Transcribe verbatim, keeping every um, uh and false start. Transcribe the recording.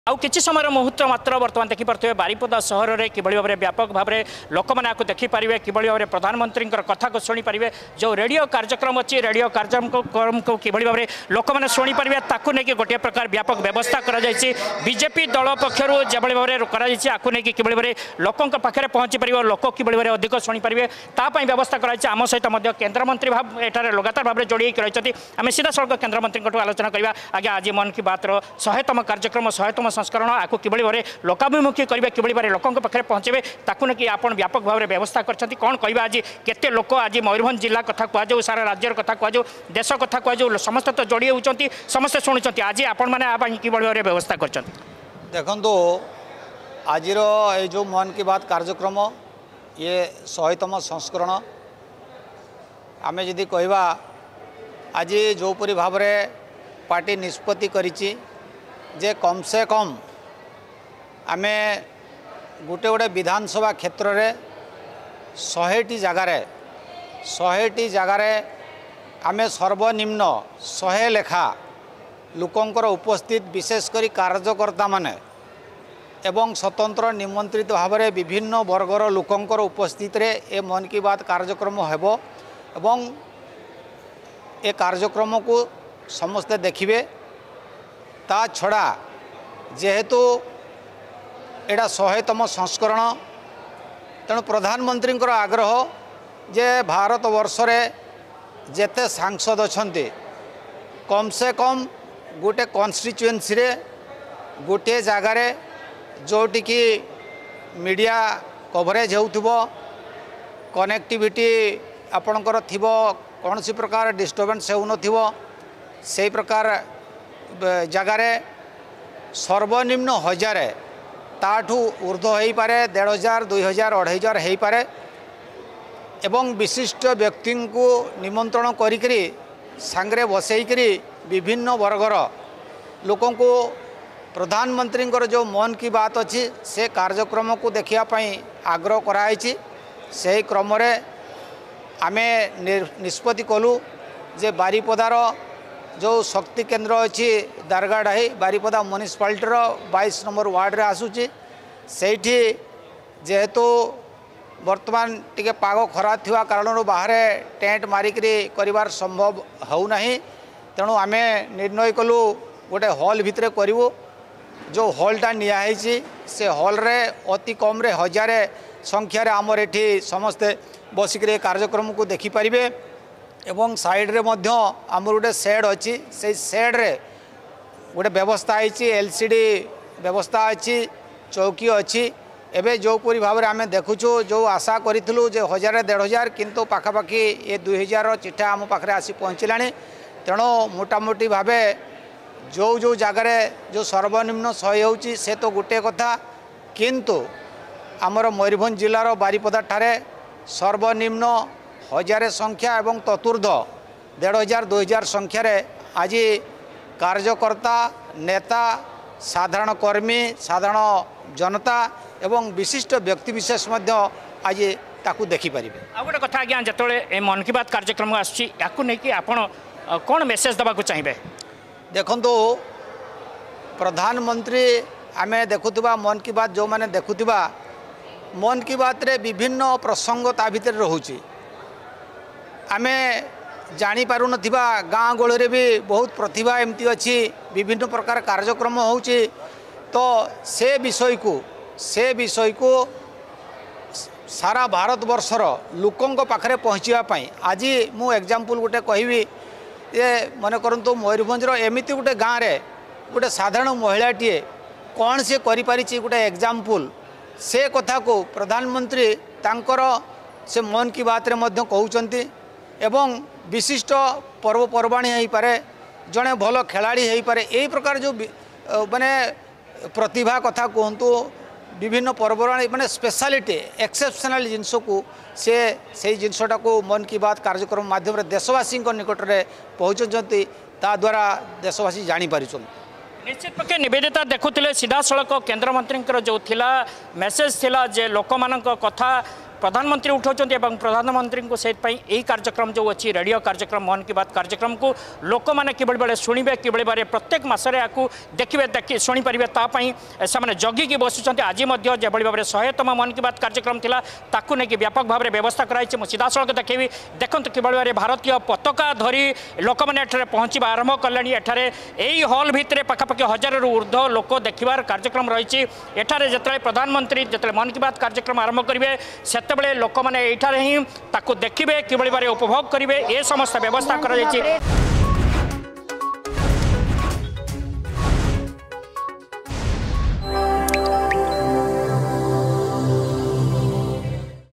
आउ किसी समय मुहूर्त मात्र बर्तमान देखिपे बारिपदा सहर में कि भाव में व्यापक भाव में लोक मैंने देखिपारे कि भाव में प्रधानमंत्री कथा को शुणिपारे जो रेडियो कार्यक्रम अच्छी रेडियो कार्यक्रम को कि भाव में लोक मैंने शुणिपारे ताकू नहीं गोटे प्रकार व्यापक व्यवस्था बीजेपी दल पक्षर जो भाव में आपको नहीं कि भाव में लोकों पाखे पहुँची पार लोक कि भाव में अधिक शुणिपारे तापाई व्यवस्था कराम सहित केन्द्रमंत्री भाव एठार लगातार भाव में जोड़ी रही आम सीधा सड़क केन्द्रमंत्री आलोचना करवा आज्ञा आज मन की बात शहेतम कार्यक्रम शहेतम संस्करण आपको कि भाव में लोकाभिमुखी करेंगे कि भाव में लोकों पाखे पहुँचे ताकू नहीं आप व्यापक भाव में व्यवस्था करते कौन कह आज केते लोक आज मयूरभंज जिला कथा कहु सारा राज्यर कथा कहु देश कथा कहु समस्त तो जोड़ी होती समस्ते शुणुंट आज आपण मैंने कि भाव में व्यवस्था कर देखो आज जो मन की बात कार्यक्रम ये शहेतम संस्करण आमे जदि कहवा आज जोपरी भाव में पार्टी निष्पत्ति करिछि जे कम से कम आमे गोटे गोटे विधानसभा क्षेत्र में शहेटी जगार शहेटी जगार आमे सर्वनिम्न शहे लेखा लोकंकर उपस्थित विशेषकर कार्यकर्ता माने एवं स्वतंत्र निमंत्रित भाव में विभिन्न वर्गर लोकंकर उपस्थित रे ए मन की बात कार्यक्रम हेबो एवं ए कार्यक्रम को समस्ते देखिबे ता छड़ा जेहेतु एटा शहेतम संस्करण तेणु प्रधानमंत्री आग्रह जे भारत वर्ष रे जेते सांसद अछंती कम से कम गोटे कन्स्टिट्युएंसी रे गोटे जगार जोटी की मीडिया कवरेज होउथिबो कनेक्टिविटी आपणकर थिबो कौन सी प्रकार डिस्टर्बेंस हो नथिबो से प्रकार जगार सर्वनिम्न हजार ताठू ऊर्ध्व हो पारे डेढ़ हजार दुई हजार अढ़ाई हजार हो पारे एवं विशिष्ट व्यक्ति को निमंत्रण करी सांगरे बसईकरी विभिन्न वर्गर लोकों को प्रधानमंत्री जो मन की बात अच्छी से कार्यक्रम को देखापी आग्रह कराई से क्रम आमे निष्पत्ति कलु जे बारिपदार जो शक्ति केंद्र अच्छी दारगाडाही बारिपदा म्युनिसिपालिटी बाईस नंबर वार्ड रे आसूची सेठी जेहेतु वर्तमान टिके पाग खरा थिवा कारण बाहर टेंट मारिकरी करिवार संभव होना तेणु आमे निर्णय कलु गोटे हॉल भितर करूँ जो हॉलटा नियाई से हॉल रे अति कम रे हजार संख्यार आमर एठी समस्ते बसिक कार्यक्रम को देखिपारे एवं साइड रे मध्य आमर गोटे सेड अच्छी से सेड रे गोटे व्यवस्था है एलसीडी व्यवस्था अच्छी चौकी अच्छी एवं जोपरी भाव में आम देखुचु जो आशा करूँ जो हजार डेढ़ हजार किंतु पाखापाखि ये दुई हजार चिठा आम पाखे आसी पहुँचला तेणु मोटामोटी भाव जो जो जगार जो सर्वनिम्न शहे होची से तो गोटे कथा किंतु आमर मयूरभंज जिलार बारिपदा ठारे सर्वनिम्न हजार संख्या एवं चतुर्थ डेढ़ हजार दुई हजार संख्यार आज कार्यकर्ता नेता साधारण कर्मी साधारण जनता एवं विशिष्ट व्यक्तिविशेष आज ताकू देखिपारे। आ गोटे कथा आज्ञा जो मन की बात कार्यक्रम आसन कौन मेसेज देवाक चाहिए देखु प्रधानमंत्री आम देखुवा मन की बात जो मैंने देखुवा मन की बात रे विभिन्न प्रसंग ता भीतर रोचे आम जापर ना गाँ गहली भी बहुत प्रतिभा एमती अच्छी विभिन्न प्रकार कार्यक्रम होची तो से विषय को से विषय को सारा भारत वर्षर लोकों पाखे पहुँचापी आज मु एग्जांपल गोटे कहबी ये मन करंतु मयूरभंजर एमती गोटे गाँव रे गोटे साधारण महिलाटीए कौन सी करि गोटे एग्जांपल से कथा को प्रधानमंत्री तांकर से मन की बात रे मध्य कहउचंती एवं विशिष्ट पर्वपर्वाणी हो पारे जड़े भल खेलाड़ी हो पारे यही प्रकार जो माने प्रतिभा कथा कहतु विभिन्न पर्वपर्वाणी माने स्पेशलिटी एक्सेप्शनल जिनस को से से जिनसटा को मन की बात कार्यक्रम माध्यम देशवासी निकट में पहुँचुंट ता द्वारा देशवासी जापर। निश्चित पक्षे निवेदिता देखुले सीधा सड़क केन्द्रमंत्री जो थिला मेसेज थिला जे लोक मान कथा प्रधानमंत्री उठाउछन्ते एवं प्रधानमंत्री को से यही कार्यक्रम जो अच्छी रेडियो कार्यक्रम मन की बात कार्यक्रम को लोक मैंने कि बेले शुणे कि बेले प्रत्येक मसरे या देखिए देखिए शुणी पारे तापाई से जगिकी बसुँच आज जो भाव में शहेतम मन की बात कार्यक्रम थिला ताकू नहीं व्यापक भाव में व्यवस्था कराई सीधा सड़क देखी देखते कि भाई भारतीय पताका धरी लोक मैंने पहुँचा आरंभ कले एठारे यही हॉल भितर पखापाखि हजार रु ऊर्ध लोक देखबार कार्यक्रम रही एठारे जिते प्रधानमंत्री जिते मन की बात कार्यक्रम आरंभ करेंगे से लोक मैंने ही देखिए कि भाई उपभोग करेंगे ये समस्त व्यवस्था कर